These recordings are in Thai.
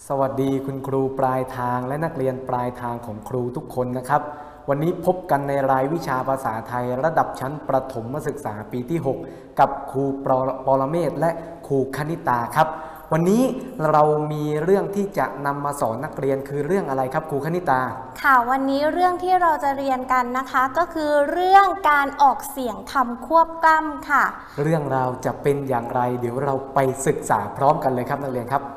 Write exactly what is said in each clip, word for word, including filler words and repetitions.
สวัสดีคุณครูปลายทางและนักเรียนปลายทางของครูทุกคนนะครับวันนี้พบกันในรายวิชาภาษาไทยระดับชั้นประถมศึกษาปีที่หกกับครูปรเมศและครูคณิตาครับวันนี้เรามีเรื่องที่จะนำมาสอนนักเรียนคือเรื่องอะไรครับครูคณิตาค่ะวันนี้เรื่องที่เราจะเรียนกันนะคะก็คือเรื่องการออกเสียงคำควบกล้ำค่ะเรื่องราวจะเป็นอย่างไรเดี๋ยวเราไปศึกษาพร้อมกันเลยครับนักเรียนครับ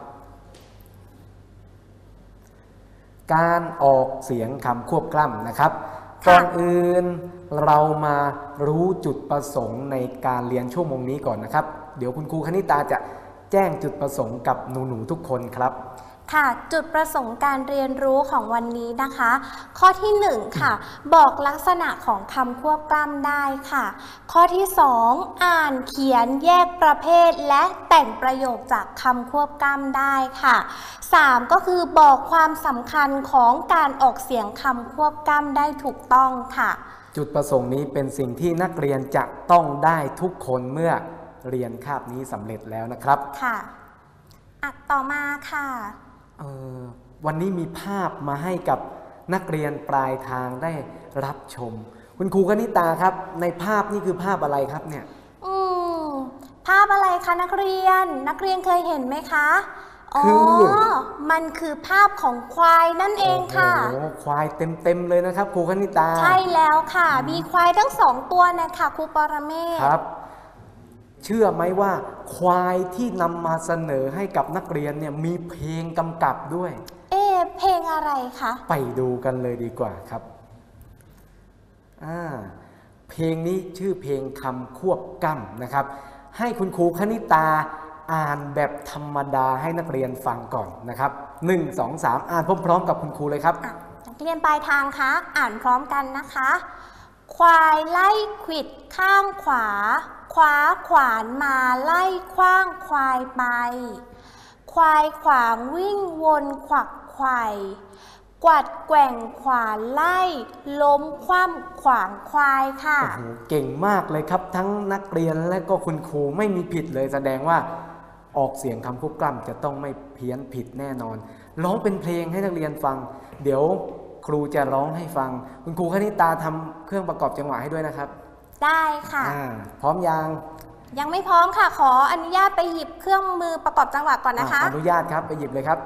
การออกเสียงคำควบกล้ำนะครับก่อนอื่นเรามารู้จุดประสงค์ในการเรียนชั่วโมงนี้ก่อนนะครับเดี๋ยวคุณครูคณิตาจะแจ้งจุดประสงค์กับหนูๆทุกคนครับค่ะจุดประสงค์การเรียนรู้ของวันนี้นะคะข้อที่หนึ่งค่ะบอกลักษณะของคำควบกล้ำได้ค่ะข้อที่สองอ่านเขียนแยกประเภทและแต่งประโยคจากคำควบกล้ำได้ค่ะสามก็คือบอกความสำคัญของการออกเสียงคำควบกล้ำได้ถูกต้องค่ะจุดประสงค์นี้เป็นสิ่งที่นักเรียนจะต้องได้ทุกคนเมื่อเรียนคาบนี้สำเร็จแล้วนะครับค่ะอ่ะต่อมาค่ะวันนี้มีภาพมาให้กับนักเรียนปลายทางได้รับชมคุณครูคณิตาครับในภาพนี่คือภาพอะไรครับเนี่ยอืมภาพอะไรคะนักเรียนนักเรียนเคยเห็นไหมคะคืออ๋อมันคือภาพของควายนั่นเองค่ะโอ้ควายเต็มๆเลยนะครับครูคณิตาใช่แล้วค่ะมีควายทั้งสองตัวนะคะครูปรเมศครับเชื่อไหมว่าควายที่นำมาเสนอให้กับนักเรียนเนี่ยมีเพลงกำกับด้วยเอ๊ะเพลงอะไรคะไปดูกันเลยดีกว่าครับอ่าเพลงนี้ชื่อเพลงคำควบกล้ำนะครับให้คุณครูคณิตาอ่านแบบธรรมดาให้นักเรียนฟังก่อนนะครับหนึ่ง สอง สามอ่านพร้อมๆกับคุณครูเลยครับนักเรียนปลายทางคะอ่านพร้อมกันนะคะควายไล่ขวิดข้างขวาคว้าขวานมาไล่คว้างควายไปควายขวางวิ่งวนขวักไขว่กวัดแกว่งขวานไล่ล้มคว่ำขวางควายค่ะโอ้โหเก่งมากเลยครับทั้งนักเรียนและก็คุณครูไม่มีผิดเลยแสดงว่าออกเสียงคำควบกล้ำจะต้องไม่เพี้ยนผิดแน่นอนร้องเป็นเพลงให้นักเรียนฟังเดี๋ยวครูจะร้องให้ฟังคุณครูคณิตาทำเครื่องประกอบจังหวะให้ด้วยนะครับได้ค่ะพร้อมยังยังไม่พร้อมค่ะขออนุญาตไปหยิบเครื่องมือประกอบจังหวะก่อนนะคะอนุญาตครับไปหยิบเลยครับ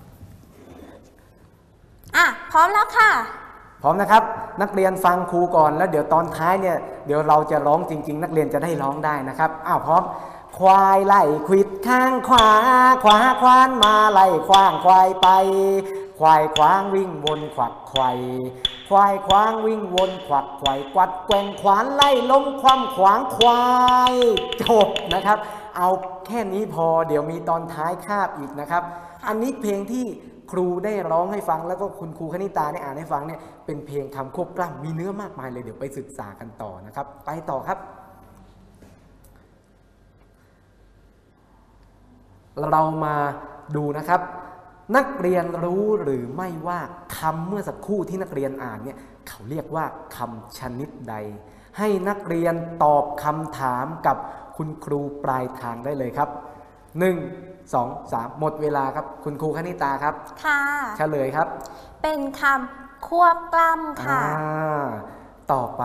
อ่ะพร้อมแล้วค่ะพร้อมนะครับนักเรียนฟังครูก่อนแล้วเดี๋ยวตอนท้ายเนี่ยเดี๋ยวเราจะร้องจริงๆนักเรียนจะได้ร้องได้นะครับอ้าวพร้อมควายไล่ขวิดข้างขวาขวาควานมาไล่ขว้างควายไปควายขวางวิ่งวนขวักไขว่ควายขวางวิ่งวนขวักไขว่กวัดแกว่งขวานไล่ล้มคว่ำขวางควายจบนะครับเอาแค่นี้พอเดี๋ยวมีตอนท้ายคาบอีกนะครับอันนี้เพลงที่ครูได้ร้องให้ฟังแล้วก็คุณครูคณิตาได้อ่านให้ฟังเนี่ยเป็นเพลงคำควบกล้ำมีเนื้อมากมายเลยเดี๋ยวไปศึกษากันต่อนะครับไปต่อครับเรามาดูนะครับนักเรียนรู้หรือไม่ว่าคำเมื่อสักครู่ที่นักเรียนอ่านเนี่ยเขาเรียกว่าคำชนิดใดให้นักเรียนตอบคำถามกับคุณครูปลายทางได้เลยครับหนึ่ง สอง สามหมดเวลาครับคุณครูคณิตาครับค่ะเฉลยครับเป็นคำควบกล้ำค่ะต่อไป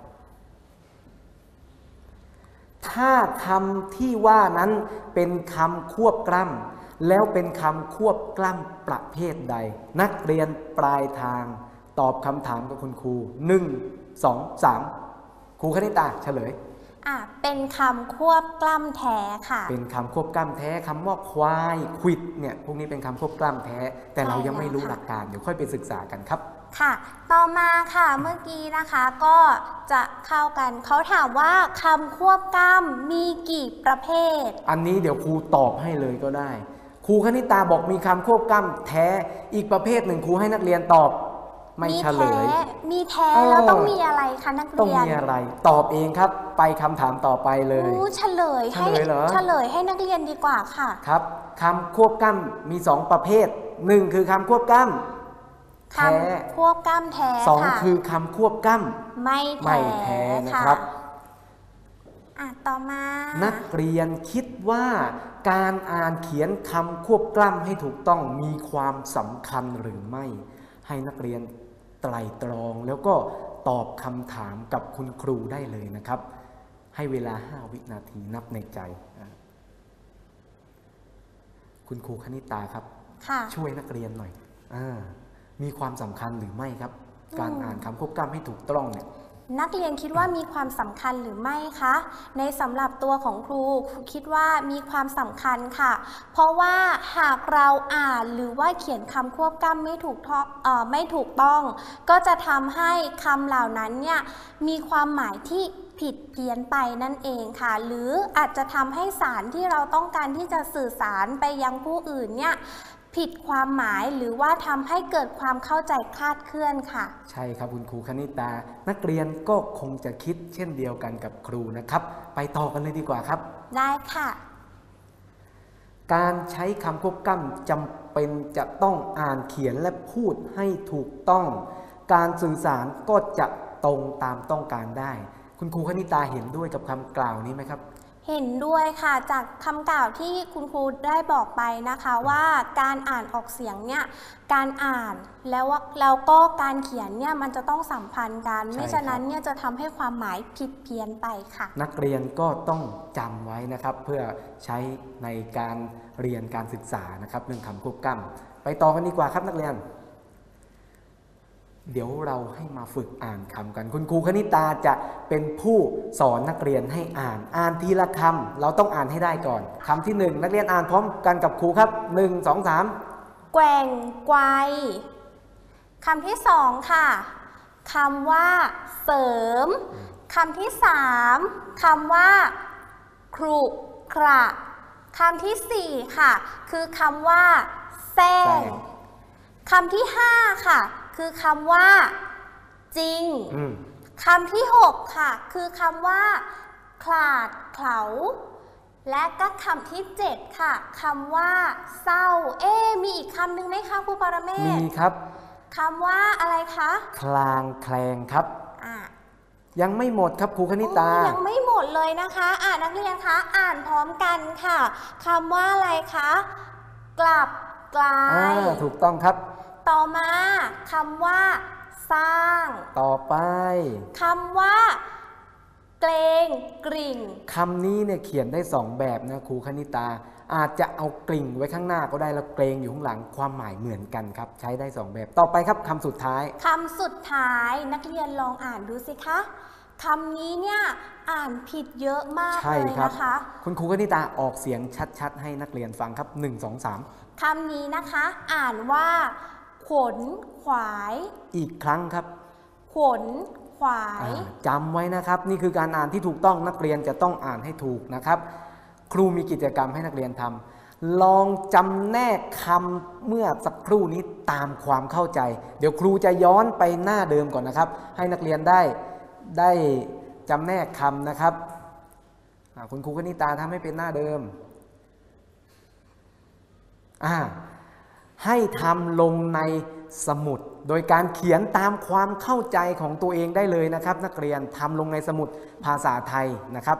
ถ้าคำที่ว่านั้นเป็นคำควบกล้ำแล้วเป็นคำควบกล้ำประเภทใดนักเรียนปลายทางตอบคำถามกับคุณครูหนึ่ง สอง สามครูคณิตาเฉลยอ่ะเป็นคำควบกล้ำแท้ค่ะเป็นคำควบกล้ำแท้คำว่าควายขวิดเนี่ยพวกนี้เป็นคำควบกล้ำแท้แต่เรายังไม่รู้หลักการเดี๋ยวค่อยไปศึกษากันครับค่ะต่อมาค่ะเมื่อกี้นะคะก็จะเข้ากันเขาถามว่าคำควบกล้ำมีกี่ประเภทอันนี้เดี๋ยวครูตอบให้เลยก็ได้ครูคณิตาบอกมีคำควบกล้ำแท้อีกประเภทหนึ่งครูให้นักเรียนตอบไม่เฉลยมีแท้แล้วต้องมีอะไรคะนักเรียนต้องมีอะไรตอบเองครับไปคำถามต่อไปเลยเฉลยให้เฉลยให้นักเรียนดีกว่าค่ะครับคำควบกล้ำมีสองประเภทหนึ่งคือคำควบกล้ำแท้ควบกล้ำแท้สองคือคำควบกล้ำไม่ไม่แท้นะครับอ่ะต่อมานักเรียนคิดว่าการอ่านเขียนคำควบกล้ำให้ถูกต้องมีความสำคัญหรือไม่ ให้นักเรียนไตร่ตรองแล้วก็ตอบคำถามกับคุณครูได้เลยนะครับ ให้เวลาห้าวินาทีนับในใจ คุณครูคณิตาครับค่ะช่วยนักเรียนหน่อยอามีความสำคัญหรือไม่ครับ การอ่านคำควบกล้ำให้ถูกต้องเนี่ยนักเรียนคิดว่ามีความสำคัญหรือไม่คะ ในสำหรับตัวของครูครูคิดว่ามีความสำคัญค่ะ เพราะว่าหากเราอ่านหรือว่าเขียนคำควบกล้ำไม่ถูกต้องเอ่อไม่ถูกต้อง ก็จะทำให้คำเหล่านั้นเนี่ยมีความหมายที่ผิดเพี้ยนไปนั่นเองค่ะ หรืออาจจะทำให้สารที่เราต้องการที่จะสื่อสารไปยังผู้อื่นเนี่ยผิดความหมายหรือว่าทำให้เกิดความเข้าใจคลาดเคลื่อนค่ะใช่ครับคุณครูคณิตา นักเรียนก็คงจะคิดเช่นเดียวกันกับครูนะครับ ไปต่อกันเลยดีกว่าครับได้ค่ะการใช้คำควบกล้ำจำเป็นจะต้องอ่านเขียนและพูดให้ถูกต้อง การสื่อสารก็จะตรงตามต้องการได้ คุณครูคณิตาเห็นด้วยกับคำกล่าวนี้ไหมครับเห็นด้วยค่ะจากคำกล่าวที่คุณครูได้บอกไปนะคะว่าการอ่านออกเสียงเนี่ยการอ่านแล้วแล้วก็การเขียนเนี่ยมันจะต้องสัมพันธ์กันใช่ไม่ฉะนั้นเนี่ยจะทำให้ความหมายผิดเพี้ยนไปค่ะนักเรียนก็ต้องจำไว้นะครับ เพื่อใช้ในการเรียนการศึกษานะครับเรื่องคำควบกล้ำไปต่อกันดีกว่าครับนักเรียน เดี๋ยวเราให้มาฝึกอ่านคำกัน คุณครูคณิตาจะเป็นผู้สอนนักเรียนให้อ่าน อ่านทีละคำเราต้องอ่านให้ได้ก่อนคำที่หนึ่งนักเรียนอ่านพร้อมกันกับครูครับหนึ่ง สอง สามแกว่งไกวคำที่สองค่ะคำว่าเสริมคำที่สามคำว่าครุขระคำที่สี่ค่ะคือคำว่าแซงคำที่ห้าค่ะคือคำว่าจริงอืมคำที่หกค่ะคือคำว่าขลาดเขลาและก็คำที่เจ็ดค่ะคำว่าเศร้าเอ๊ะมีอีกคำหนึ่งไหมคะครูปรเมศมีครับคำว่าอะไรคะคลางแคลงครับอ่ะยังไม่หมดครับครูคณิตาโอ้ยังไม่หมดเลยนะคะอ่านนักเรียนคะอ่านพร้อมกันค่ะคำว่าอะไรคะกลับกลาอ่าย ถูกต้องครับต่อมาคำว่าสร้างต่อไปคำว่าเกรงกริ่งคำนี้เนี่ยเขียนได้สองแบบนะครูคณิตา อาจจะเอากลิ่งไว้ข้างหน้าก็ได้แล้วเกรงอยู่ข้างหลังความหมายเหมือนกันครับ ใช้ได้สองแบบ ต่อไปครับคำสุดท้ายคำสุดท้ายนักเรียนลองอ่านดูสิคะคำนี้เนี่ยอ่านผิดเยอะมากใช่เลยครับนะคะคุณครูคณิตาออกเสียงชัดๆ ให้นักเรียนฟังครับหนึ่ง สอง สามคำนี้นะคะอ่านว่าขนขวายอีกครั้งครับขนขวายอ่าจำไว้นะครับ นี่คือการอ่านที่ถูกต้องนักเรียนจะต้องอ่านให้ถูกนะครับ ครูมีกิจกรรมให้นักเรียนทำลองจำแนกคำเมื่อสักครู่นี้ตามความเข้าใจ เดี๋ยวครูจะย้อนไปหน้าเดิมก่อนนะครับ ให้นักเรียนได้ได้จำแนกคำนะครับอ่าคุณครูคณิตาทำให้เป็นหน้าเดิมอ่าให้ทำลงในสมุด โดยการเขียนตามความเข้าใจของตัวเองได้เลยนะครับ นักเรียนทำลงในสมุดภาษาไทยนะครับ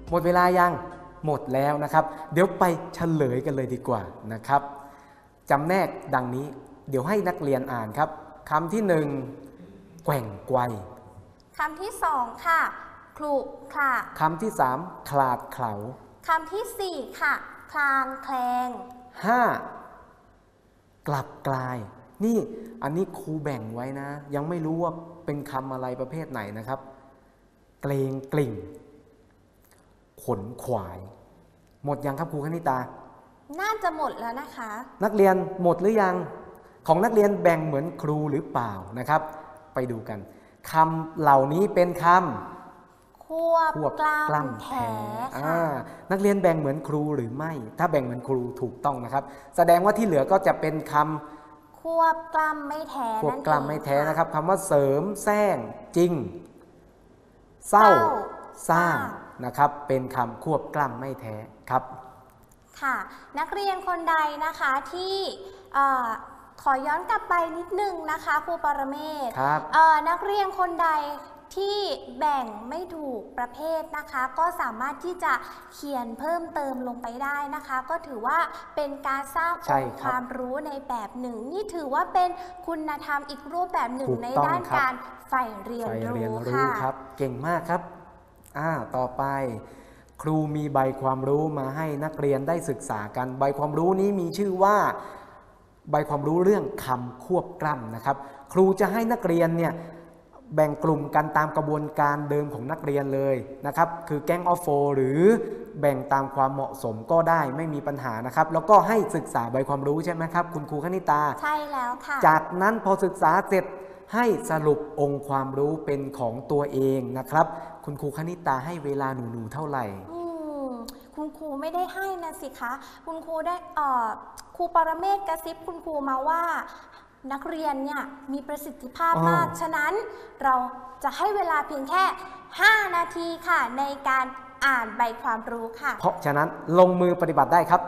หมดเวลายังหมดแล้วนะครับเดี๋ยวไปเฉลยกันเลยดีกว่านะครับจำแนกดังนี้เดี๋ยวให้นักเรียนอ่านครับคำที่หนึ่งแกว่งไกวคำที่สองค่ะคลุคละคำที่สามคลาดเขลาคำที่สี่ค่ะคลางแคลงห้ากลับกลายนี่อันนี้ครูแบ่งไว้นะยังไม่รู้ว่าเป็นคำอะไรประเภทไหนนะครับเกรงกลิ่งขนขวายหมดยังครับครูคณิตาน่าจะหมดแล้วนะคะนักเรียนหมดหรือยังของนักเรียนแบ่งเหมือนครูหรือเปล่านะครับไปดูกันคำเหล่านี้เป็นคำควบกล้ำแท้ค่ะนักเรียนแบ่งเหมือนครูหรือไม่ถ้าแบ่งเหมือนครูถูกต้องนะครับแสดงว่าที่เหลือก็จะเป็นคำควบกล้ำไม่แท้ควบกล้ำไม่แท้นะครับคำว่าเสริมแซงจริงเศร้าสร้างนะครับเป็นคำควบกล้ำไม่แท้ครับค่ะนักเรียนคนใดนะคะที่ขอย้อนกลับไปนิดนึงนะคะครูปรเมศครับนักเรียนคนใดที่แบ่งไม่ถูกประเภทนะคะก็สามารถที่จะเขียนเพิ่มเติมลงไปได้นะคะก็ถือว่าเป็นการสร้างองค์ความรู้ในแบบหนึ่งนี่ถือว่าเป็นคุณธรรมอีกรูปแบบหนึ่งในด้านการใฝ่เรียนรู้ค่ะครับเก่งมากครับอ่าต่อไปครูมีใบความรู้มาให้นักเรียนได้ศึกษากันใบความรู้นี้มีชื่อว่าใบความรู้เรื่องคำควบกล้ำนะครับครูจะให้นักเรียนเนี่ยแบ่งกลุ่มกันตามกระบวนการเดิมของนักเรียนเลยนะครับคือแก๊งออฟโฟหรือแบ่งตามความเหมาะสมก็ได้ไม่มีปัญหานะครับแล้วก็ให้ศึกษาใบความรู้ใช่ไหมครับคุณครูคณิตาใช่แล้วค่ะจากนั้นพอศึกษาเสร็จให้สรุปองค์ความรู้เป็นของตัวเองนะครับคุณครูคณิตาให้เวลาหนูๆเท่าไหร่คุณครูไม่ได้ให้นะสิคะคุณครูได้เอ่อครูปรเมศกระซิบคุณครูมาว่านักเรียนเนี่ยมีประสิทธิภาพมากฉะนั้นเราจะให้เวลาเพียงแค่ห้านาทีค่ะในการอ่านใบความรู้ค่ะเพราะฉะนั้นลงมือปฏิบัติได้ครับ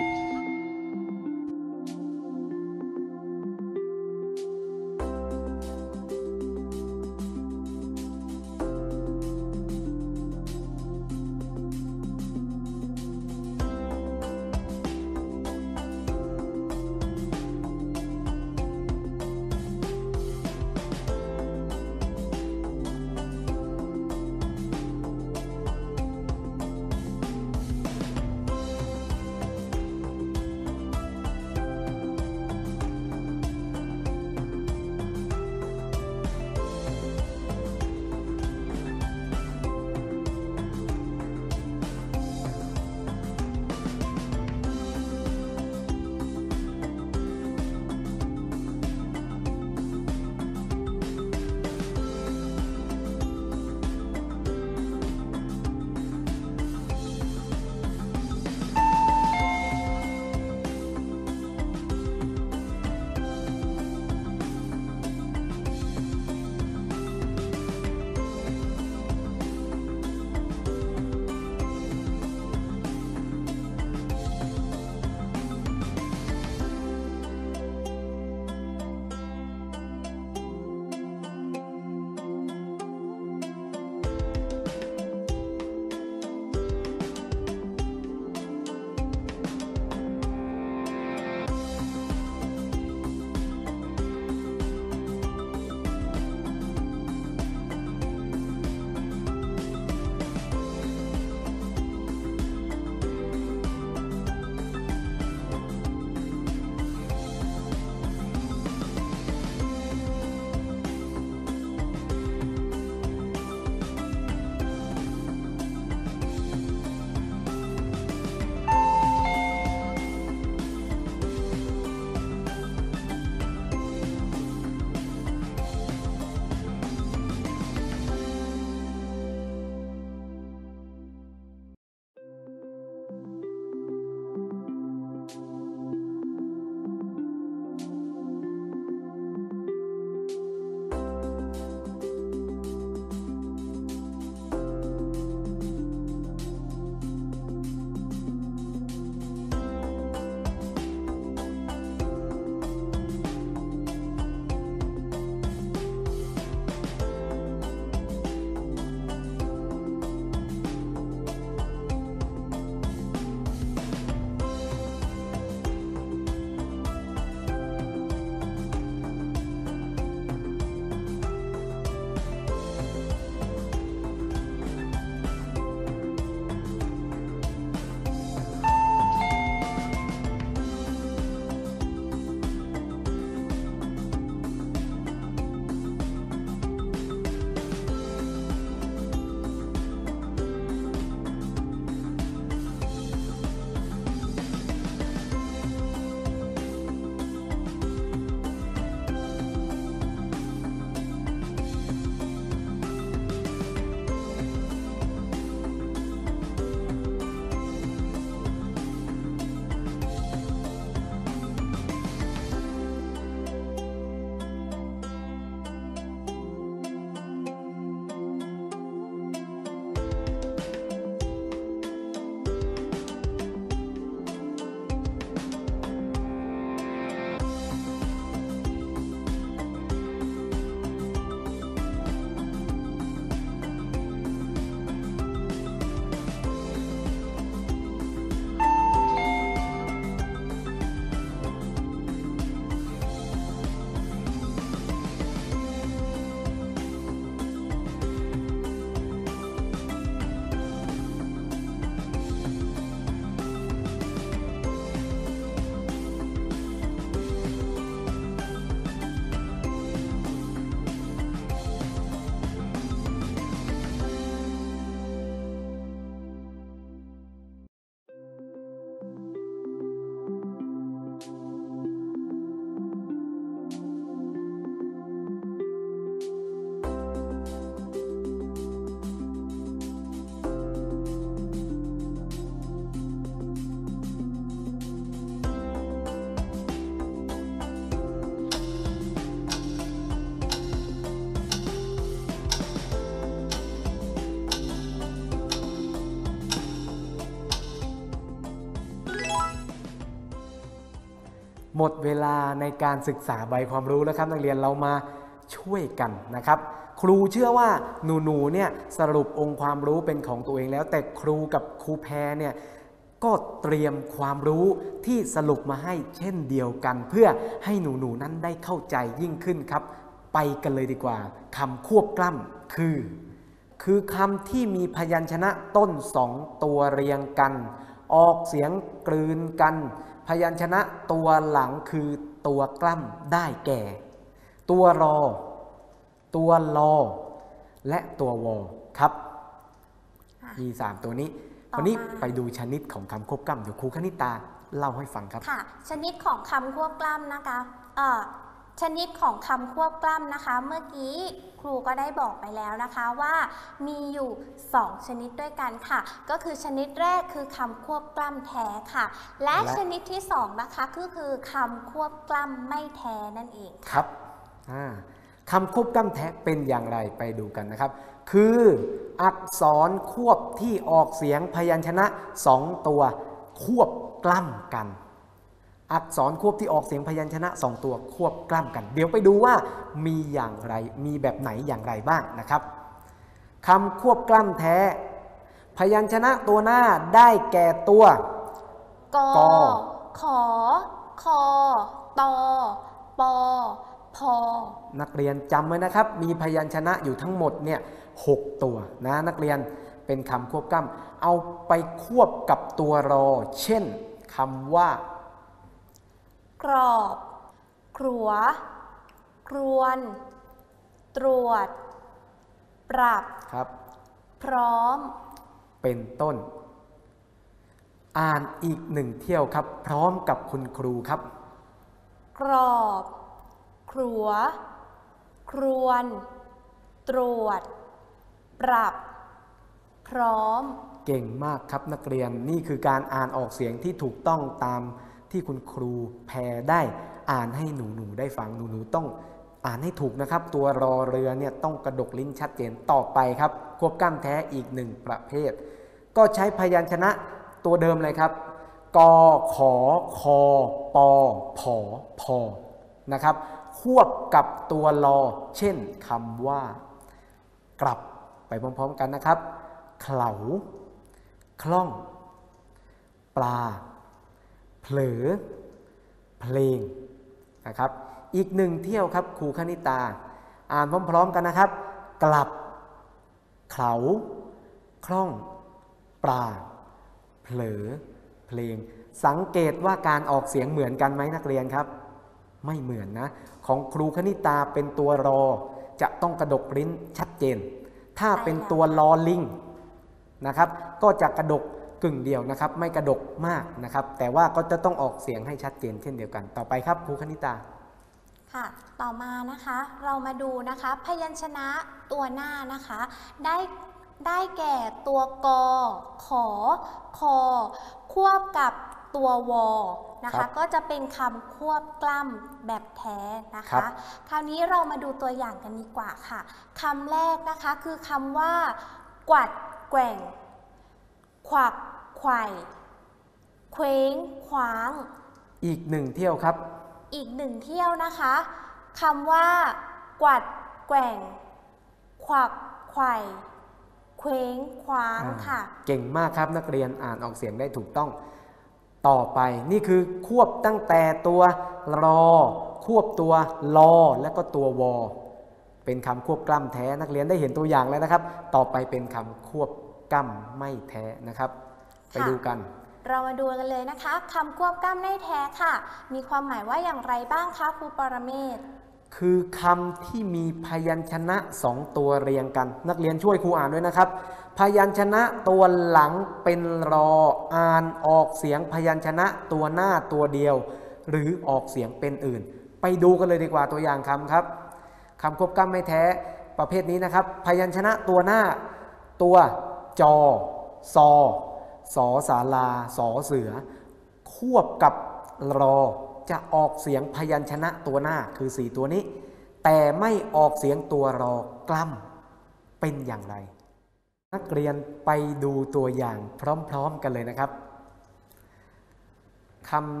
หมดเวลาในการศึกษาใบความรู้แล้วครับนักเรียนเรามาช่วยกันนะครับครูเชื่อว่าหนูๆเนี่ยสรุปองค์ความรู้เป็นของตัวเองแล้วแต่ครูกับครูแพรเนี่ยก็เตรียมความรู้ที่สรุปมาให้เช่นเดียวกันเพื่อให้หนูๆนั้นได้เข้าใจยิ่งขึ้นครับไปกันเลยดีกว่าคำควบกล้ำคือคือคำที่มีพยัญชนะต้นสองตัวเรียงกันออกเสียงกลืนกันพยัญชนะตัวหลังคือตัวกล้ำได้แก่ตัวรอตัวลอและตัววอครับมีสามตัวนี้วันนี้ไปดูชนิดของคำควบกล้ำเดี๋ยวครูคณิตาเล่าให้ฟังครับค่ะชนิดของคำควบกล้ำนะคะเอ่อชนิดของคำควบกล้ำนะคะเมื่อกี้ครูก็ได้บอกไปแล้วนะคะว่ามีอยู่สองชนิดด้วยกันค่ะก็คือชนิดแรกคือคำควบกล้ำแท้ค่ะและชนิดที่สองนะคะก็คือคำควบกล้ำไม่แท้นั่นเองครับคำควบกล้ำแท้เป็นอย่างไรไปดูกันนะครับคืออักษรควบที่ออกเสียงพยัญชนะสองตัวควบกล้ำกันอักษรควบที่ออกเสียงพยัญชนะสองตัวควบกล้ำกันเดี๋ยวไปดูว่ามีอย่างไรมีแบบไหนอย่างไรบ้างนะครับคำควบกล้ำแท้พยัญชนะตัวหน้าได้แก่ตัวกอขอคอตอปอพอนักเรียนจำไว้นะครับมีพยัญชนะอยู่ทั้งหมดเนี่ยหกตัวนะนักเรียนเป็นคำควบกล้ำเอาไปควบกับตัวรอเช่นคำว่ากรอบครัวครวนตรวจปรับครับพร้อมเป็นต้นอ่านอีกหนึ่งเที่ยวครับพร้อมกับคุณครูครับกรอบครัวครวนตรวจปรับพร้อมเก่งมากครับนักเรียนนี่คือการอ่านออกเสียงที่ถูกต้องตามที่คุณครูแพรได้อ่านให้หนูๆได้ฟังหนูๆต้องอ่านให้ถูกนะครับตัวรอเรือเนี่ยต้องกระดกลิ้นชัดเจนต่อไปครับควบกล้ำแท้อีกหนึ่งประเภทก็ใช้พยัญชนะตัวเดิมเลยครับกอขอคอปอผอพอนะครับควบกับตัวรอเช่นคำว่ากลับไปพร้อมๆกันนะครับเข่าคล่องปลาเผลอเพลงนะครับอีกหนึ่งเที่ยวครับครูคณิตาอ่านพร้อมๆกันนะครับกลับเข่าคล่องปลาเผลอเพลงสังเกตว่าการออกเสียงเหมือนกันไหมนักเรียนครับไม่เหมือนนะของครูคณิตาเป็นตัวรอจะต้องกระดกลิ้นชัดเจนถ้าเป็นตัวลอลิงนะครับก็จะกระดกกึ่งเดียวนะครับไม่กระดกมากนะครับแต่ว่าก็จะต้องออกเสียงให้ชัดเจนเช่นเดียวกันต่อไปครับครูคณิตาค่ะต่อมานะคะเรามาดูนะคะพยัญชนะตัวหน้านะคะได้ได้แก่ตัวกอขอคอควบกับตัววอนะคะก็จะเป็นคำควบกล้ำแบบแท้นะคะคราวนี้เรามาดูตัวอย่างกันดีกว่าค่ะคำแรกนะคะคือคำว่ากวัดแกว่งขวักไขว่เคว้งคว้างอีกหนึ่งเที่ยวครับอีกหนึ่งเที่ยวนะคะคำว่ากวัดแกว่งขวักไขว่เคว้งคว้างค่ะเก่งมากครับนักเรียนอ่านออกเสียงได้ถูกต้องต่อไปนี่คือควบตั้งแต่ตัวรอควบตัวลอและก็ตัววอเป็นคำควบกล้ำแท้นักเรียนได้เห็นตัวอย่างแล้วนะครับต่อไปเป็นคำควบกล้ำไม่แท้นะครับไปดูกันเรามาดูกันเลยนะคะคำควบกล้ำไม่แท้ค่ะมีความหมายว่าอย่างไรบ้างคะครูปรเมศคือคำที่มีพยัญชนะสองตัวเรียงกันนักเรียนช่วยครูอ่านด้วยนะครับพยัญชนะตัวหลังเป็นรออ่านออกเสียงพยัญชนะตัวหน้าตัวเดียวหรือออกเสียงเป็นอื่นไปดูกันเลยดีกว่าตัวอย่างคำครับคำควบกล้ำไม่แท้ประเภทนี้นะครับพยัญชนะตัวหน้าตัวจอซอสอศาลาสอเสือควบกับรอจะออกเสียงพยัญชนะตัวหน้าคือสี่ตัวนี้แต่ไม่ออกเสียงตัวรอกล้ำเป็นอย่างไรนักเรียนไปดูตัวอย่างพร้อมๆกันเลยนะครับคำ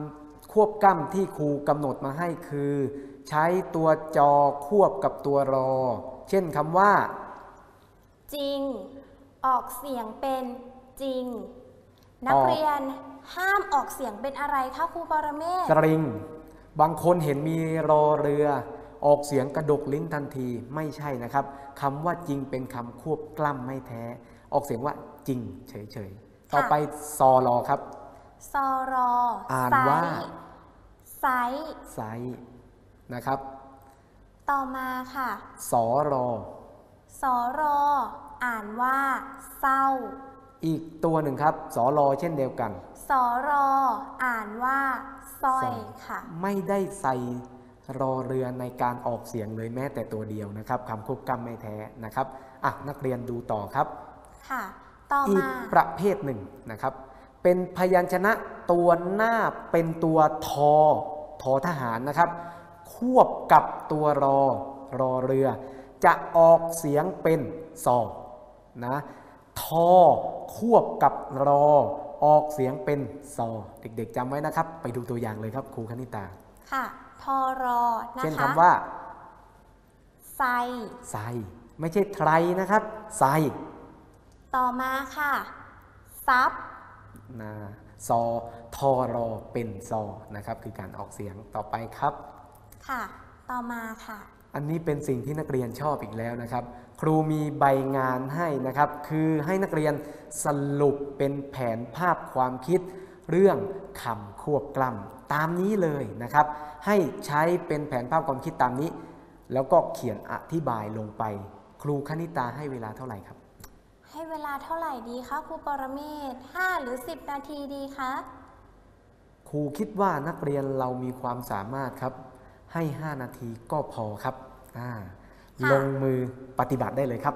ควบกล้ำที่ครูกำหนดมาให้คือ ใช้ตัวจอควบกับตัวรอเช่นคำว่าจริงออกเสียงเป็นจริงนักเรียนห้ามออกเสียงเป็นอะไรคะครูปรเมศตริงบางคนเห็นมีรอเรือออกเสียงกระดกลิ้นทันทีไม่ใช่นะครับคำว่าจริงเป็นคำควบกล้ำไม่แท้ออกเสียงว่าจริงเฉยๆต่อไปซอรอครับซอรออ่านว่าไซไซนะครับต่อมาค่ะสอรอสอรออ่านว่าเศร้าอีกตัวหนึ่งครับสอรอเช่นเดียวกันสอรออ่านว่าสร้อยค่ะไม่ได้ใส่รอเรือในการออกเสียงเลยแม้แต่ตัวเดียวนะครับคำควบกล้ำไม่แท้นะครับอ่ะนักเรียนดูต่อครับค่ะ ต่ออีกมาประเภทหนึ่งนะครับ เป็นพยัญชนะตัวหน้าเป็นตัวทอทอทหารนะครับ ควบกับตัวรอรอเรือ จะออกเสียงเป็นซอนะทอควบกับรอออกเสียงเป็นซอเด็กๆจำไว้นะครับ ไปดูตัวอย่างเลยครับครูคณิตาค่ะทอรอนะคะเช่นคำว่าไซไซไม่ใช่ไทรนะครับไซต่อมาค่ะซับนะซอทอรอเป็นซอนะครับคือการออกเสียงต่อไปครับค่ะ ต่อมาค่ะอันนี้เป็นสิ่งที่นักเรียนชอบอีกแล้วนะครับ ครูมีใบงานให้นะครับ คือให้นักเรียนสรุปเป็นแผนภาพความคิด เรื่องคำควบกล้ำตามนี้เลยนะครับ ให้ใช้เป็นแผนภาพความคิดตามนี้ แล้วก็เขียนอธิบายลงไป ครูคณิตาให้เวลาเท่าไหร่ครับให้เวลาเท่าไหร่ดีคะครูปรเมศห้าหรือสิบนาทีดีคะครูคิดว่านักเรียนเรามีความสามารถครับ ให้ห้านาทีก็พอครับอ่าลงมือปฏิบัติได้เลยครับ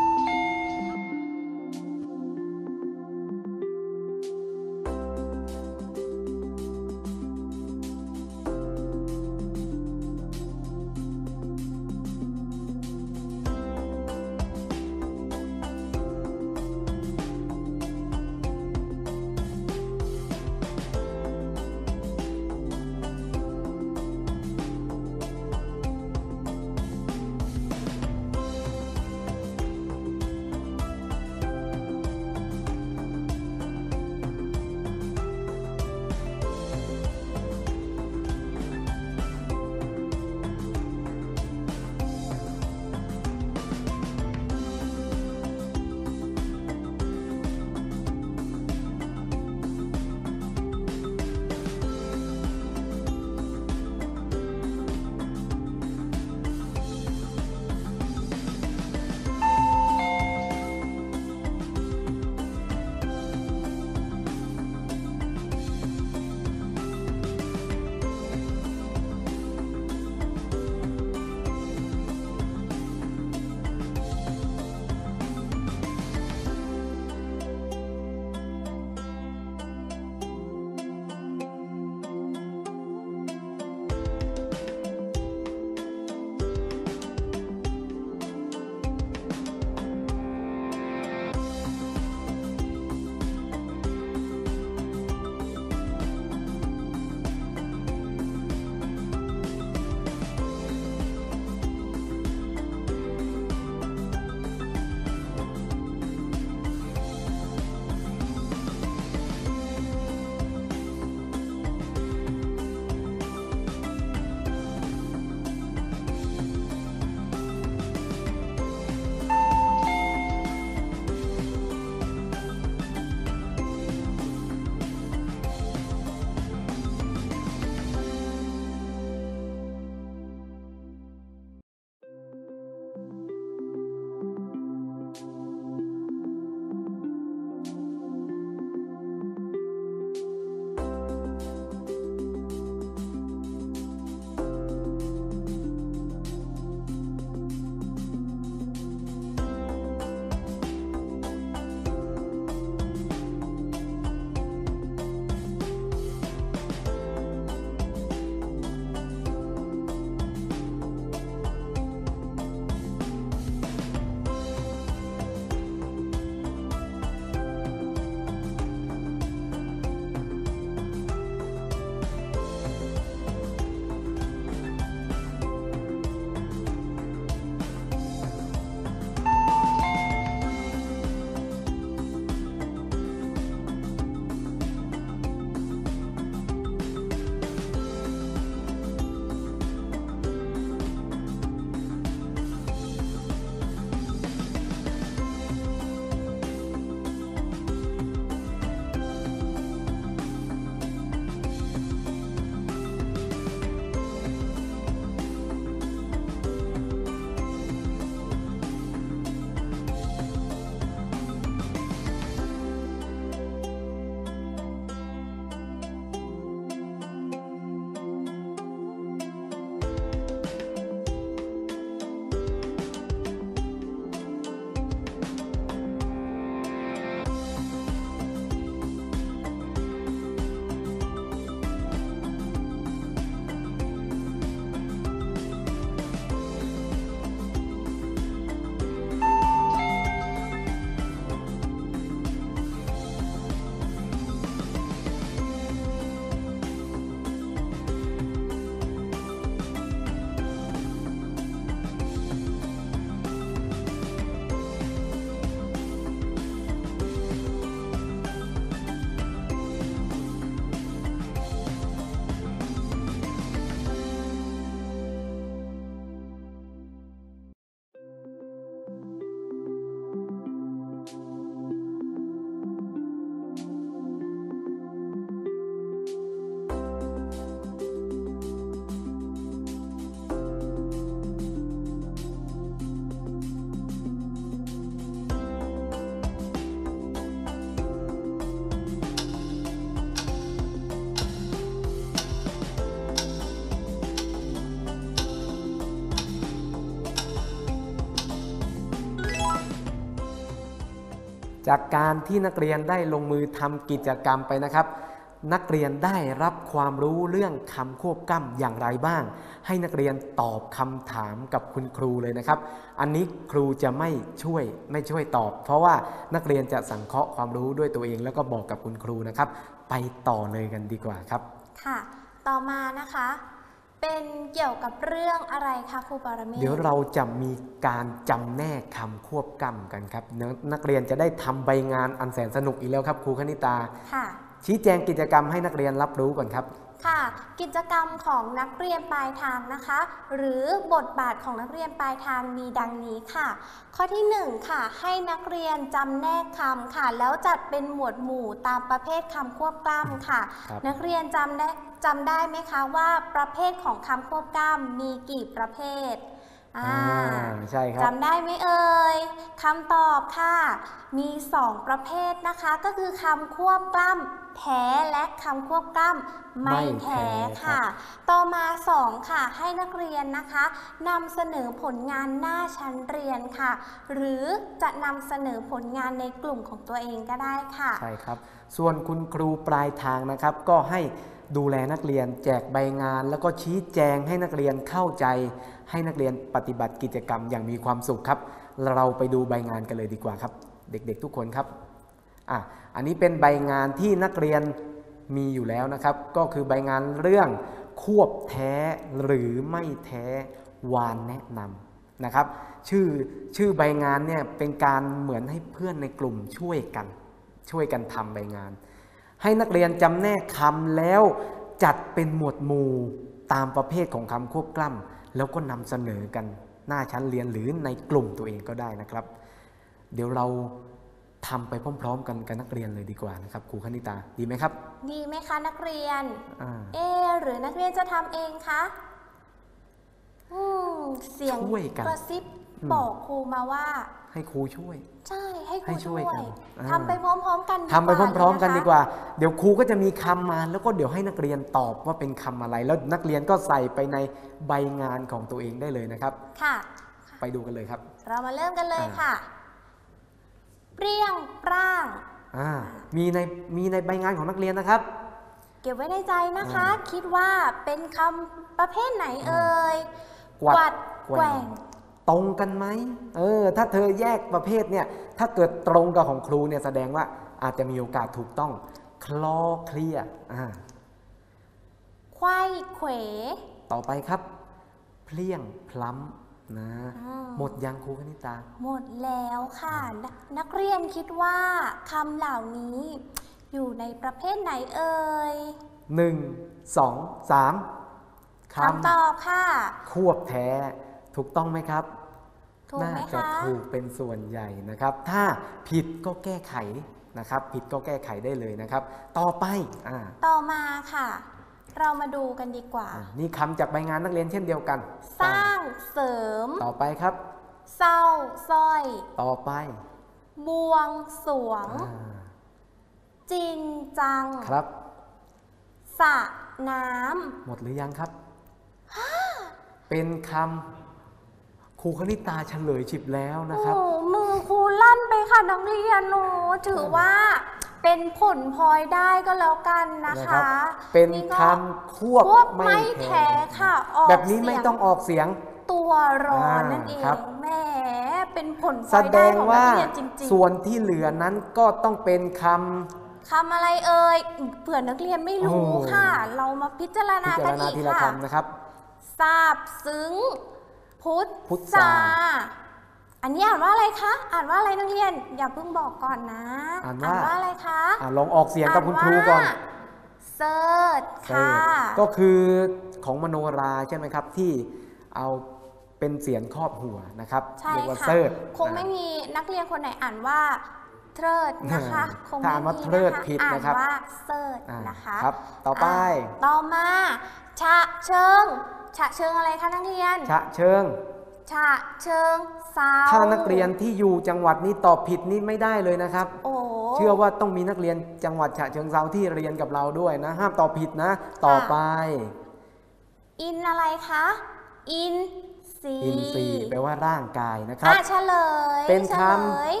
จากการที่นักเรียนได้ลงมือทำกิจกรรมไปนะครับนักเรียนได้รับความรู้เรื่องคำควบกล้ำอย่างไรบ้างให้นักเรียนตอบคำถามกับคุณครูเลยนะครับอันนี้ครูจะไม่ช่วยไม่ช่วยตอบเพราะว่านักเรียนจะสังเคราะห์ความรู้ด้วยตัวเองแล้วก็บอกกับคุณครูนะครับไปต่อเลยกันดีกว่าครับค่ะต่อมานะคะเป็นเกี่ยวกับเรื่องอะไรคะครูปรเมศเดี๋ยวเราจะมีการจำแนกคำควบกล้ำกันครับนักเรียนจะได้ทำใบงานอันแสนสนุกอีกแล้วครับครูคณิตาค่ะชี้แจงกิจกรรมให้นักเรียนรับรู้ก่อนครับค่ะกิจกรรมของนักเรียนปลายทางนะคะหรือบทบาทของนักเรียนปลายทางมีดังนี้ค่ะข้อที่หนึ่งค่ะให้นักเรียนจำแนกคำค่ะแล้วจัดเป็นหมวดหมู่ตามประเภทคำควบกล้ำค่ะนักเรียนจำได้จำได้ไหมคะว่าประเภทของคำควบกล้ำมีกี่ประเภทอ่าใช่ครับจำได้ไหมเอ่ยคำตอบค่ะมีสองประเภทนะคะก็คือคำควบกล้ำแท้และคำควบกล้ำไม่แท้ค่ะต่อมาสองค่ะให้นักเรียนนะคะนำเสนอผลงานหน้าชั้นเรียนค่ะหรือจะนำเสนอผลงานในกลุ่มของตัวเองก็ได้ค่ะใช่ครับส่วนคุณครูปลายทางนะครับก็ให้ดูแลนักเรียนแจกใบงานแล้วก็ชี้แจงให้นักเรียนเข้าใจให้นักเรียนปฏิบัติกิจกรรมอย่างมีความสุขครับเราไปดูใบงานกันเลยดีกว่าครับเด็กๆทุกคนครับอ่ะอันนี้เป็นใบงานที่นักเรียนมีอยู่แล้วนะครับก็คือใบงานเรื่องควบแท้หรือไม่แท้วานแนะนำนะครับชื่อชื่อใบงานเนี่ยเป็นการเหมือนให้เพื่อนในกลุ่มช่วยกันช่วยกันทำใบงานให้นักเรียนจำแนกคำแล้วจัดเป็นหมวดหมู่ตามประเภทของคำควบกล้ำแล้วก็นำเสนอกันหน้าชั้นเรียนหรือในกลุ่มตัวเองก็ได้นะครับเดี๋ยวเราทำไปพร้อมๆกันกับนักเรียนเลยดีกว่านะครับครูคณิตาดีไหมครับดีไหมคะนักเรียนอเอหรือนักเรียนจะทำเองคะอืมเสียงกระซิบบอกครูมาว่าให้ครูช่วยใช่ให้ครูช่วยทำไปพร้อมๆกันทำไปพร้อมๆกันดีกว่าเดี๋ยวครูก็จะมีคำมาแล้วก็เดี๋ยวให้นักเรียนตอบว่าเป็นคำอะไรแล้วนักเรียนก็ใส่ไปในใบงานของตัวเองได้เลยนะครับค่ะไปดูกันเลยครับเรามาเริ่มกันเลยค่ะเปรี้ยงปร้างอ่ามีในมีในใบงานของนักเรียนนะครับเก็บไว้ในใจนะคะคิดว่าเป็นคำประเภทไหนเอ่ยกวัดแกว่งตรงกันไหมเออถ้าเธอแยกประเภทเนี่ยถ้าเกิดตรงกับของครูเนี่ยแสดงว่าอาจจะมีโอกาสถูกต้องคลอเคลียอ่าไขว้เขวต่อไปครับเพลี่ยงพล้ำนะหมดยังครูคณิตาหมดแล้วค่ะนนักเรียนคิดว่าคำเหล่านี้อยู่ในประเภทไหนเอ่ยหนึ่งสองสามคำตอบค่ะควบแท้ถูกต้องไหมครับถูกไหมคะน่าจะถูกเป็นส่วนใหญ่นะครับถ้าผิดก็แก้ไขนะครับผิดก็แก้ไขได้เลยนะครับต่อไปอ่าต่อมาค่ะเรามาดูกันดีกว่านี่คำจากใบงานนักเรียนเช่นเดียวกันสร้างเสริมต่อไปครับเศร้าสร้อยต่อไปบวงสรวงจริงจังครับสระน้ำหมดหรือยังครับเป็นคำครูคณิตาเฉลยฉิบแล้วนะครับโอ้มือครูลั่นไปค่ะนักเรียนหนูถือว่าเป็นผลพลอยได้ก็แล้วกันนะคะเป็นคำควบไม่แท้ค่ะแบบนี้ไม่ต้องออกเสียงตัวรอนั่นเองแหมเป็นผลพลอยได้ของนักเรียนจริงๆส่วนที่เหลือนั้นก็ต้องเป็นคำคำอะไรเอ่ยเผื่อนักเรียนไม่รู้ค่ะเรามาพิจารณากันอีกค่ะนะครับทราบซึ้งพุทธาอันนี้อ่านว่าอะไรคะอ่านว่าอะไรนักเรียนอย่าเพิ่งบอกก่อนนะอ่านว่าอะไรคะลองออกเสียงกับคุณครูก่อนเซิร์ชค่ะก็คือของมโนราใช่ไหมครับที่เอาเป็นเสียงครอบหัวนะครับเรียกว่าเซิร์ชคงไม่มีนักเรียนคนไหนอ่านว่าเทิดนะคะคงไม่มีนะคะอ่านว่าเซิร์ชนะคะครับต่อไปต่อมาฉะเชิงฉะเชิงอะไรคะนักเรียนฉะเชิงฉะเชิงเซาถ้านักเรียนที่อยู่จังหวัดนี้ตอบผิดนี่ไม่ได้เลยนะครับโอ้เชื่อว่าต้องมีนักเรียนจังหวัดฉะเชิงเซาที่เรียนกับเราด้วยนะห้ามตอบผิดนะต่อไปอินอะไรคะอินซีอินซีแปลว่าร่างกายนะครับเฉลยเป็นคำเ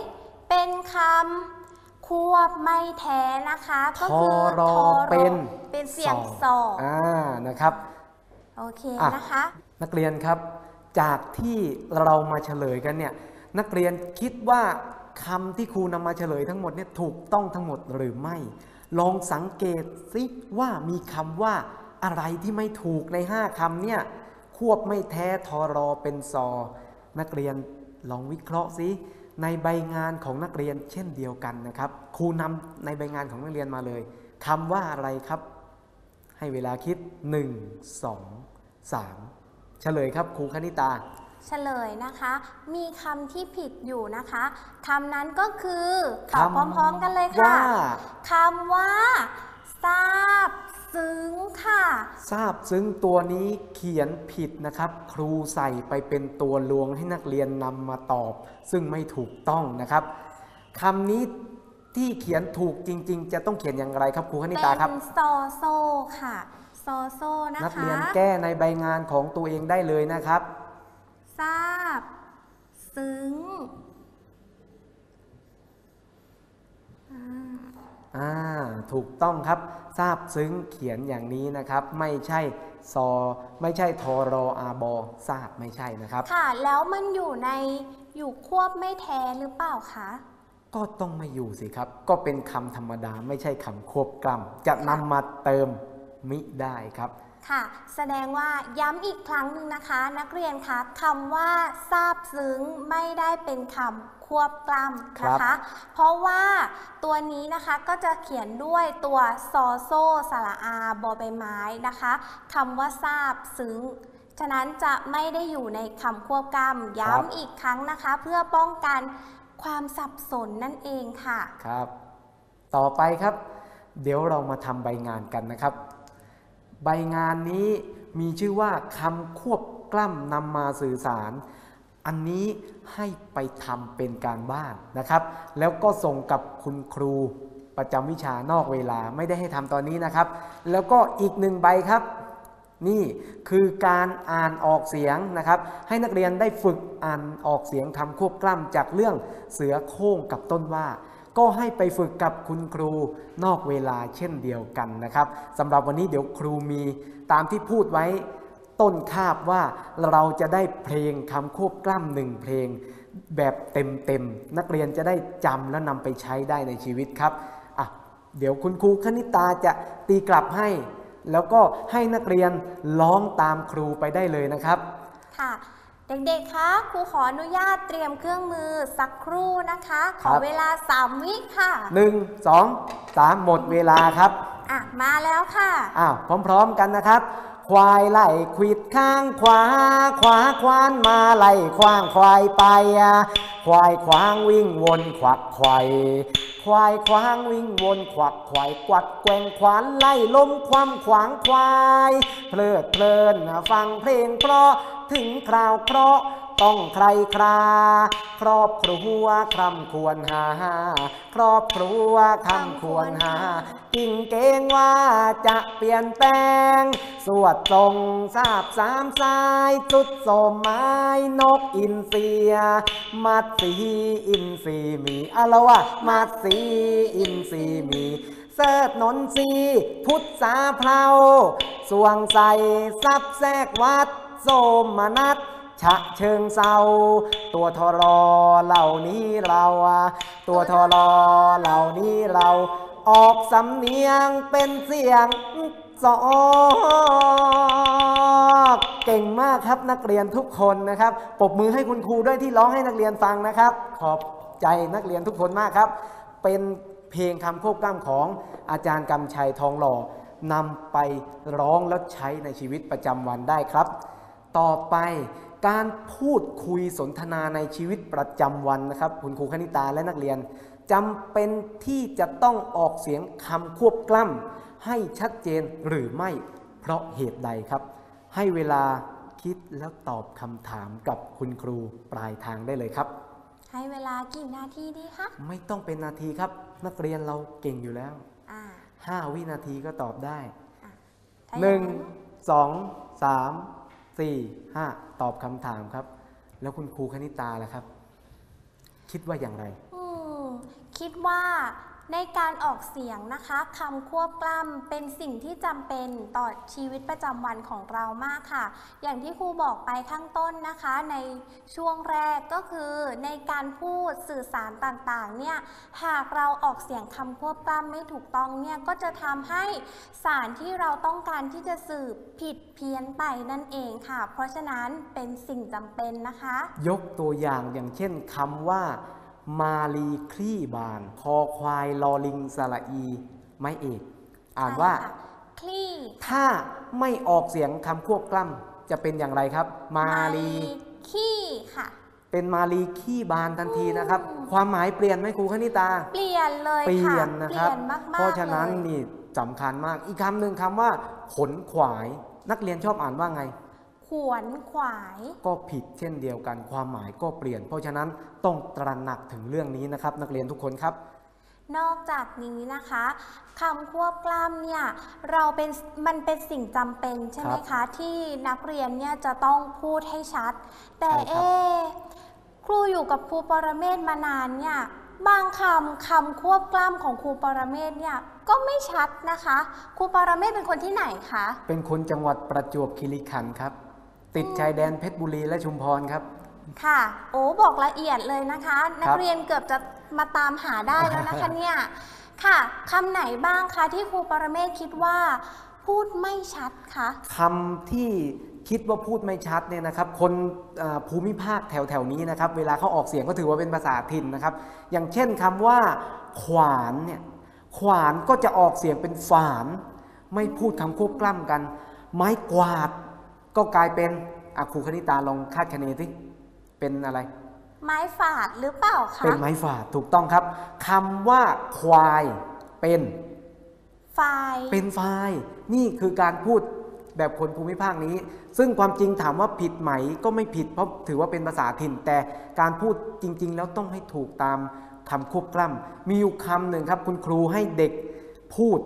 เป็นคำควบไม่แท้นะคะก็คือทอรอเป็นเป็นเสียงสออ่านะครับโอเคอ่ะนะคะนักเรียนครับจากที่เรามาเฉลยกันเนี่ยนักเรียนคิดว่าคำที่ครูนำมาเฉลยทั้งหมดเนี่ยถูกต้องทั้งหมดหรือไม่ ลองสังเกตสิว่ามีคำว่าอะไรที่ไม่ถูกในห้าคำเนี่ยควบไม่แท้ทอรอเป็นซอนักเรียนลองวิเคราะห์สิในใบงานของนักเรียนเช่นเดียวกันนะครับครูนำในใบงานของนักเรียนมาเลยคำว่าอะไรครับให้เวลาคิดหนึ่ง สอง สามเฉลยครับครูคณิตาเฉลยนะคะมีคำที่ผิดอยู่นะคะคำนั้นก็คือตอบพร้อมๆกันเลยค่ะคำว่าทราบซึ้งค่ะทราบซึ้งตัวนี้เขียนผิดนะครับครูใส่ไปเป็นตัวลวงให้นักเรียนนำมาตอบซึ่งไม่ถูกต้องนะครับคำนี้ที่เขียนถูกจริงๆจะต้องเขียนอย่างไรครับครูคณิตาครับเป็นซอโซค่ะซอโซนะคะนักเรียนแก้ในใบงานของตัวเองได้เลยนะครับทราบซึ้งอ่าถูกต้องครับทราบซึ้งเขียนอย่างนี้นะครับไม่ใช่ซอไม่ใช่ทอรออาบอทราบไม่ใช่นะครับค่ะแล้วมันอยู่ในอยู่ควบไม่แท้หรือเปล่าคะก็ต้องไม่อยู่สิครับก็เป็นคำธรรมดาไม่ใช่คำควบกล้ำจะนำมาเติมมิได้ครับค่ะแสดงว่าย้ำอีกครั้งหนึ่งนะคะนักเรียนคะคำว่าซาบซึ้งไม่ได้เป็นคำควบกล้ำนะคะเพราะว่าตัวนี้นะคะก็จะเขียนด้วยตัวซอโซสระอาบอใบไม้นะคะคำว่าซาบซึ้งฉะนั้นจะไม่ได้อยู่ในคำควบกล้ำย้ำอีกครั้งนะคะเพื่อป้องกันความสับสนนั่นเองค่ะครับต่อไปครับเดี๋ยวเรามาทำใบงานกันนะครับใบงานนี้มีชื่อว่าคำควบกล้ำนำมาสื่อสารอันนี้ให้ไปทำเป็นการบ้านนะครับแล้วก็ส่งกับคุณครูประจำวิชานอกเวลาไม่ได้ให้ทำตอนนี้นะครับแล้วก็อีกหนึ่งใบครับนี่คือการอ่านออกเสียงนะครับให้นักเรียนได้ฝึกอ่านออกเสียงคำควบกล้ำจากเรื่องเสือโคร่งกับต้นว่าก็ให้ไปฝึกกับคุณครูนอกเวลาเช่นเดียวกันนะครับสำหรับวันนี้เดี๋ยวครูมีตามที่พูดไว้ต้นคาบว่าเราจะได้เพลงคำควบกล้ำหนึ่งเพลงแบบเต็มๆนักเรียนจะได้จำและนำไปใช้ได้ในชีวิตครับอ่ะเดี๋ยวคุณครูคณิตาจะตีกลับให้แล้วก็ให้นักเรียนร้องตามครูไปได้เลยนะครับค่ะเด็กๆคะครูขออนุญาตเตรียมเครื่องมือสักครู่นะคะขอเวลาสามวิค่ะหนึ่ง สอง สามหมดเวลาครับอ่ะมาแล้วค่ะอ้าวพร้อมๆกันนะครับควายไล่ขวิดข้างขวาขวาควานมาไล่ขว้างควายไปควายขวางวิ่งวนขวักไขว่ควายขวางวิ่งวนขวักไขว่กวัดแกว่งขวานไล่ล้มความขวางควายเพลิดเพลินฟังเพลงเพราะถึงคราวเคราะห์ต้องใครคราครอบครัวคำควรหาครอบครัวคำควรหากิ่งเกงว่าจะเปลี่ยนแปลงสวดทรงทราบสามสายจุดโสมไม้นกอินเสียมัดสีอินสีมีอะไรวะมัดสีอินสีมีเสิร์ชนนสีพุทธสาเพลาสวงใส่ซับแทรกวัดโสมนัสฉะเชิงเศร้าตัวทรอเหล่านี้เราตัวทรอเหล่านี้เราออกสำเนียงเป็นเสียงสอเก่งมากครับนักเรียนทุกคนนะครับปรบมือให้คุณครูด้วยที่ร้องให้นักเรียนฟังนะครับขอบใจนักเรียนทุกคนมากครับเป็นเพลงคำควบกล้ำของอาจารย์กำชัยทองหล่อนำไปร้องแล้วใช้ในชีวิตประจำวันได้ครับต่อไปการพูดคุยสนทนาในชีวิตประจำวันนะครับคุณครูคณิตาและนักเรียนจำเป็นที่จะต้องออกเสียงคำควบกล้ำให้ชัดเจนหรือไม่เพราะเหตุใดครับให้เวลาคิดแล้วตอบคำถามกับคุณครูปลายทางได้เลยครับให้เวลากี่นาทีดีคะไม่ต้องเป็นนาทีครับนักเรียนเราเก่งอยู่แล้วห้าวินาทีก็ตอบได้หนึ่ง สอง สาม สี่ ห้าตอบคำถามครับแล้วคุณครูคณิตาล่ะครับคิดว่าอย่างไรอืมคิดว่าในการออกเสียงนะคะคำควบกล้ำเป็นสิ่งที่จำเป็นต่อชีวิตประจำวันของเรามากค่ะอย่างที่ครูบอกไปข้างต้นนะคะในช่วงแรกก็คือในการพูดสื่อสารต่างๆเนี่ยหากเราออกเสียงคำควบกล้ำไม่ถูกต้องเนี่ยก็จะทำให้สารที่เราต้องการที่จะสื่อผิดเพี้ยนไปนั่นเองค่ะเพราะฉะนั้นเป็นสิ่งจำเป็นนะคะยกตัวอย่างอย่างเช่นคำว่ามาลีคลี่บานคอควายลอลิงสระอีไม้เอกอ่านว่าคลี่ถ้าไม่ออกเสียงคำควบกล้ำจะเป็นอย่างไรครับมาลีขี้ค่ะเป็นมาลีขี้บานทันทีนะครับความหมายเปลี่ยนไหมครูคณิตาเปลี่ยนเลยค่ะเปลี่ยนนะครับเพราะฉะนั้นนี่สำคัญมากอีกคำหนึ่งคำว่าขนขวายนักเรียนชอบอ่านว่าไงขวนขวายก็ผิดเช่นเดียวกันความหมายก็เปลี่ยนเพราะฉะนั้นต้องตระหนักถึงเรื่องนี้นะครับนักเรียนทุกคนครับนอกจากนี้นะคะคำควบกล้ำเนี่ยเราเป็นมันเป็นสิ่งจำเป็นใช่ไหมคะที่นักเรียนเนี่ยจะต้องพูดให้ชัดแต่เอครูอยู่กับครูปรเมศมานานเนี่ยบางคำคำควบกล้ำของครูปรเมศเนี่ยก็ไม่ชัดนะคะครูปรเมศเป็นคนที่ไหนคะเป็นคนจังหวัดประจวบคีรีขันธ์ครับติดชายแดนเพชรบุรีและชุมพรครับค่ะโอ้บอกละเอียดเลยนะคะนักเรียนเกือบจะมาตามหาได้แล้วนะคะเนี่ยค่ะคำไหนบ้างคะที่ครูปรเมศคิดว่าพูดไม่ชัดคะคำที่คิดว่าพูดไม่ชัดเนี่ยนะครับคนภูมิภาคแถวๆนี้นะครับเวลาเขาออกเสียงก็ถือว่าเป็นภาษาถิ่นนะครับอย่างเช่นคำว่าขวานเนี่ยขวานก็จะออกเสียงเป็นฝานไม่พูดคำควบกล้ำกันไม้กวาดก็กลายเป็นครูคณิตาลองคาดคะเนสิเป็นอะไรไม้ฝาดหรือเปล่าคะเป็นไม้ฝาดถูกต้องครับคำว่าควายเป็นไฟเป็นไฟนี่คือการพูดแบบคนภูมิภาคนี้ซึ่งความจริงถามว่าผิดไหมก็ไม่ผิดเพราะถือว่าเป็นภาษาถิ่นแต่การพูดจริงๆแล้วต้องให้ถูกตามคำควบกล้ำมีอยู่คำหนึ่งครับคุณครูให้เด็กพูด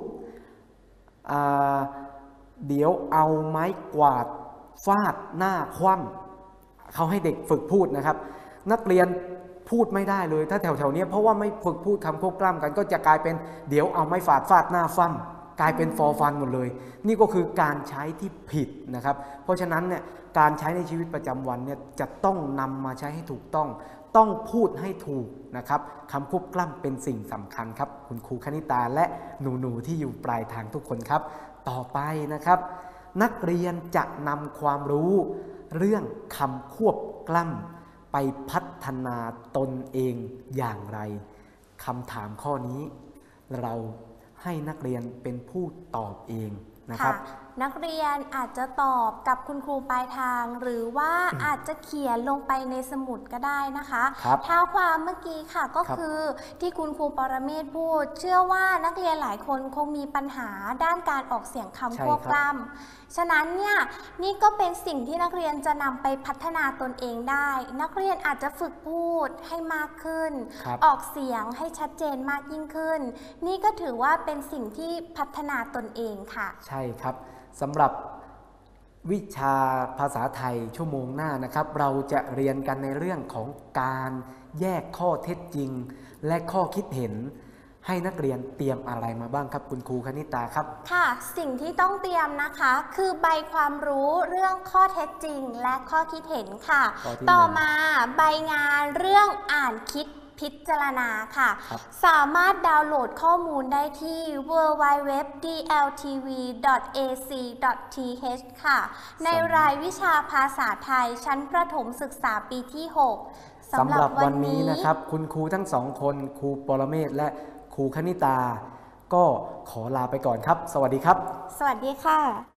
เดี๋ยวเอาไม้กวาดฟาดหน้าคว่ำเขาให้เด็กฝึกพูดนะครับนักเรียนพูดไม่ได้เลยถ้าแถวๆนี้เพราะว่าไม่ฝึกพูดคำควบกล้ำกันก็จะกลายเป็นเดี๋ยวเอาไม้ฟาดฟาดหน้าฟั่มกลายเป็นฟอฟันหมดเลยนี่ก็คือการใช้ที่ผิดนะครับเพราะฉะนั้นเนี่ยการใช้ในชีวิตประจำวันเนี่ยจะต้องนำมาใช้ให้ถูกต้องต้องพูดให้ถูกนะครับคำควบกล้ำเป็นสิ่งสำคัญครับคุณครูคณิตาและหนูๆที่อยู่ปลายทางทุกคนครับต่อไปนะครับนักเรียนจะนำความรู้เรื่องคำควบกล้ำไปพัฒนาตนเองอย่างไรคำถามข้อนี้เราให้นักเรียนเป็นผู้ตอบเองนะครับนักเรียนอาจจะตอบกับคุณครูปลายทางหรือว่าอาจจะเขียนลงไปในสมุดก็ได้นะคะเท้าความเมื่อกี้ค่ะก็คือที่คุณครูปรเมศพูดเชื่อว่านักเรียนหลายคนคงมีปัญหาด้านการออกเสียงคำควบกล้ำฉะนั้นเนี่ยนี่ก็เป็นสิ่งที่นักเรียนจะนำไปพัฒนาตนเองได้นักเรียนอาจจะฝึกพูดให้มากขึ้นออกเสียงให้ชัดเจนมากยิ่งขึ้นนี่ก็ถือว่าเป็นสิ่งที่พัฒนาตนเองค่ะใช่ครับสำหรับวิชาภาษาไทยชั่วโมงหน้านะครับเราจะเรียนกันในเรื่องของการแยกข้อเท็จจริงและข้อคิดเห็นให้นักเรียนเตรียมอะไรมาบ้างครับคุณครูคณิตาครับค่ะสิ่งที่ต้องเตรียมนะคะคือใบความรู้เรื่องข้อเท็จจริงและข้อคิดเห็นค่ะต่อมาใบงานเรื่องอ่านคิดพิจารณาค่ะสามารถดาวน์โหลดข้อมูลได้ที่ ดับเบิลยู ดับเบิลยู ดับเบิลยู ดอท ดี แอล ที วี ดอท เอ ซี ดอท ที เอช ค่ะในรายวิชาภาษาไทยชั้นประถมศึกษาปีที่หกสำหรับวันนี้นะครับคุณครูทั้งสองคนครูปรเมศและครูคณิตาก็ขอลาไปก่อนครับสวัสดีครับสวัสดีค่ะ